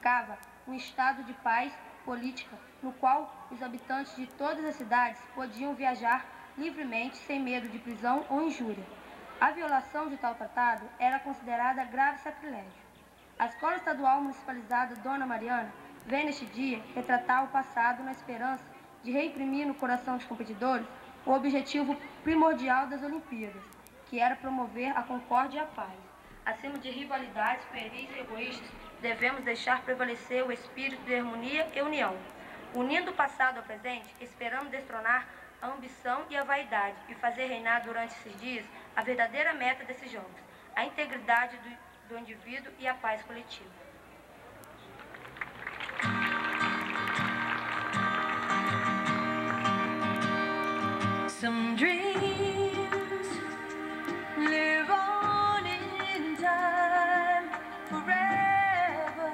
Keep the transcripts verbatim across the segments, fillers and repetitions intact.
significava um estado de paz política no qual os habitantes de todas as cidades podiam viajar livremente sem medo de prisão ou injúria. A violação de tal tratado era considerada grave sacrilégio. A Escola Estadual Municipalizada Dona Mariana vem neste dia retratar o passado na esperança de reimprimir no coração dos competidores o objetivo primordial das Olimpíadas, que era promover a concórdia e a paz. Acima de rivalidades, pueris e egoístas, devemos deixar prevalecer o espírito de harmonia e união. Unindo o passado ao presente, esperamos destronar a ambição e a vaidade e fazer reinar durante esses dias a verdadeira meta desses jogos, a integridade do, do indivíduo e a paz coletiva. Some dreams live on in time forever.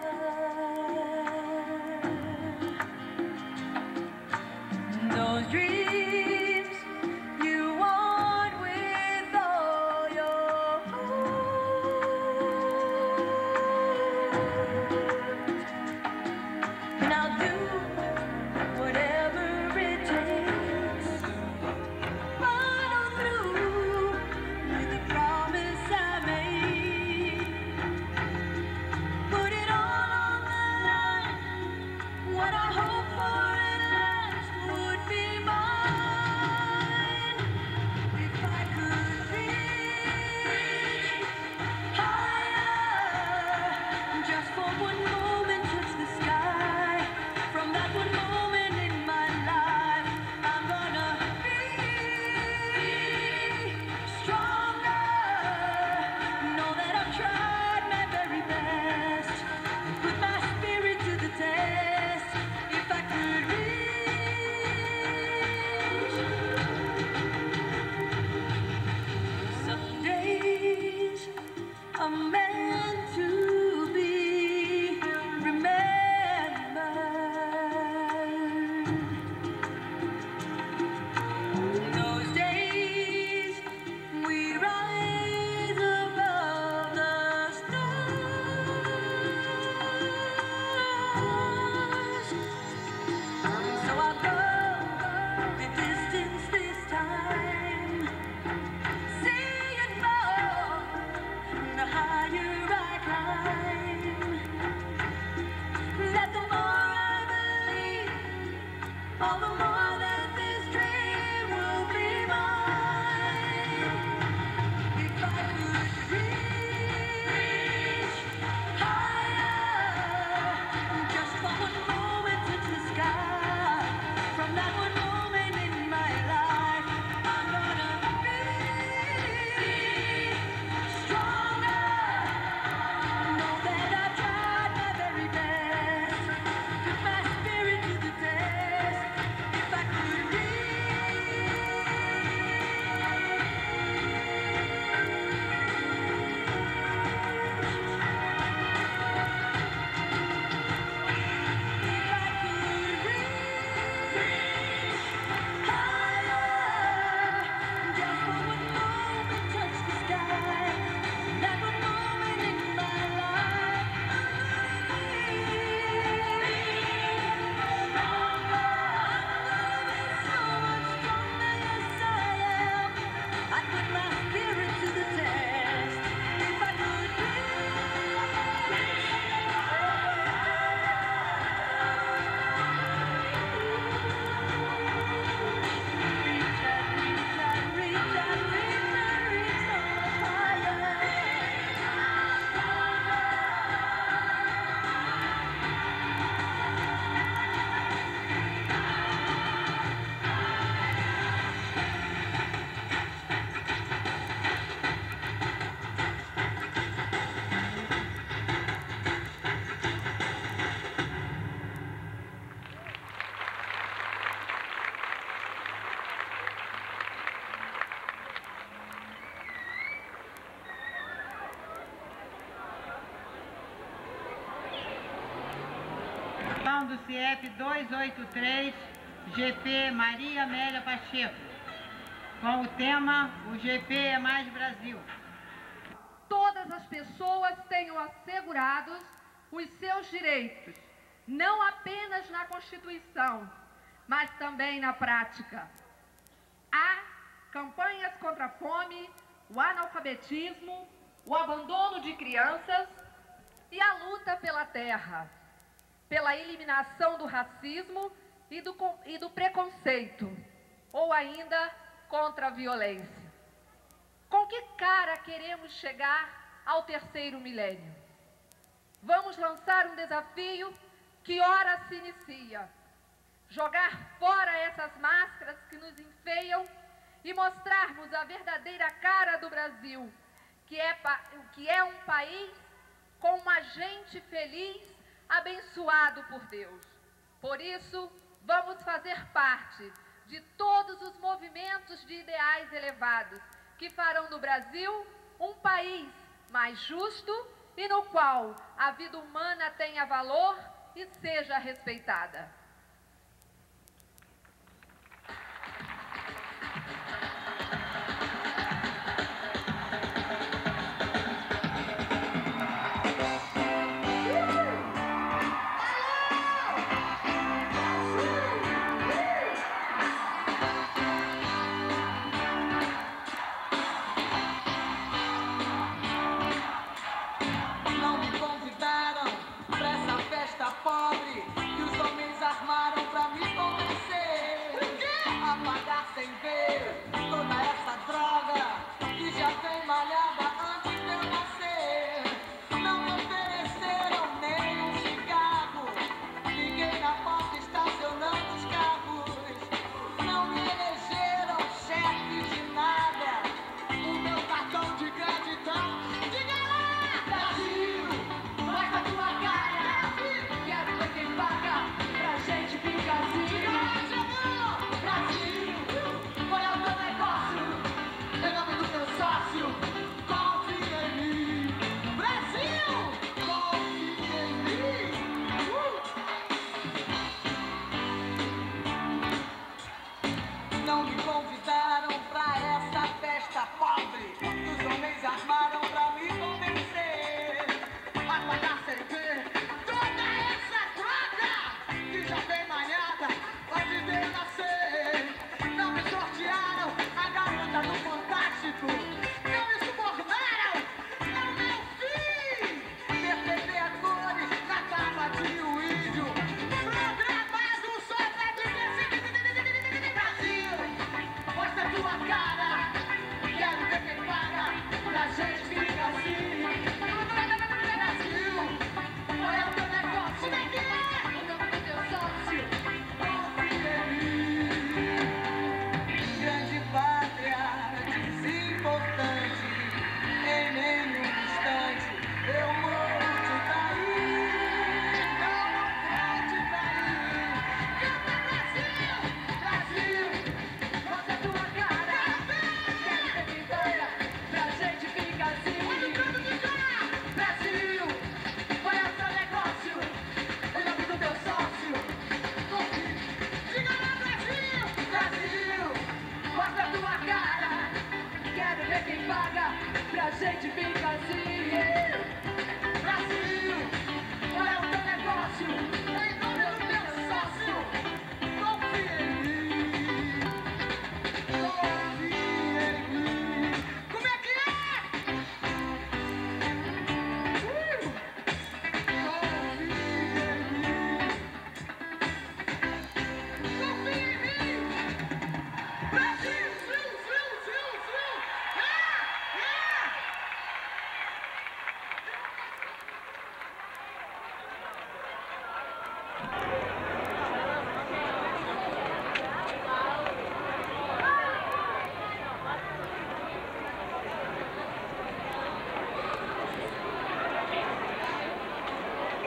Those dreams you want with all your heart. And I'll do whatever it takes. Follow through with the promise I made. Put it all on the line. What I hope for at last would be mine. If I could reach higher, just for one moment touch the sky. From that one moment in my life, I'm gonna be stronger. Know that I've tried my very best, put my spirit to the test. If I could reach, some days are meant to be remembered. Those days we rise above the stars. So I'll go the distance this time. See it more, the higher I climb. Let the more I believe, all the more that this dream will be mine. If I could reach higher, just for one moment touch the sky. From that one moment in my life, I'm gonna be stronger. Know that I've tried my very best, put my spirit to the test. If I could reach. Do C F duzentos e oitenta e três, G P Maria Amélia Pacheco, com o tema O G P é mais Brasil. Todas as pessoas tenham assegurados os seus direitos, não apenas na Constituição, mas também na prática. Há campanhas contra a fome, o analfabetismo, o abandono de crianças e a luta pela terra, pela eliminação do racismo e do, e do preconceito, ou ainda contra a violência. Com que cara queremos chegar ao terceiro milênio? Vamos lançar um desafio que ora se inicia. Jogar fora essas máscaras que nos enfeiam e mostrarmos a verdadeira cara do Brasil, que é, que é um país com uma gente feliz, abençoado por Deus. Por isso, vamos fazer parte de todos os movimentos de ideais elevados que farão do Brasil um país mais justo e no qual a vida humana tenha valor e seja respeitada.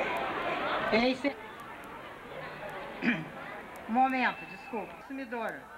Esse... Momento, desculpa. Consumidora.